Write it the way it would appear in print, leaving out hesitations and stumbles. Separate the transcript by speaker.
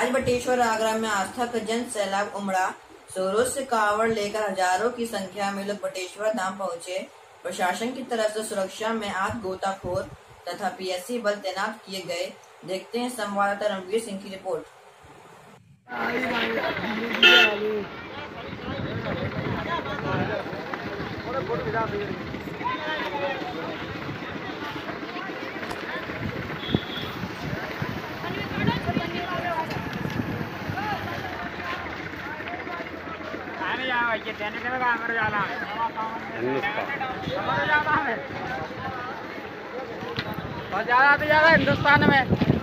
Speaker 1: आज बटेश्वर आगरा में आस्था का जन सैलाब उमड़ा। शोरों से कावड़ लेकर हजारों की संख्या में लोग बटेश्वर धाम पहुंचे। प्रशासन की तरफ से सुरक्षा में 8 गोताखोर तथा पीएससी बल तैनात किए गए। देखते हैं संवाददाता रणवीर सिंह की रिपोर्ट।
Speaker 2: ज्यादा हिंदुस्तान में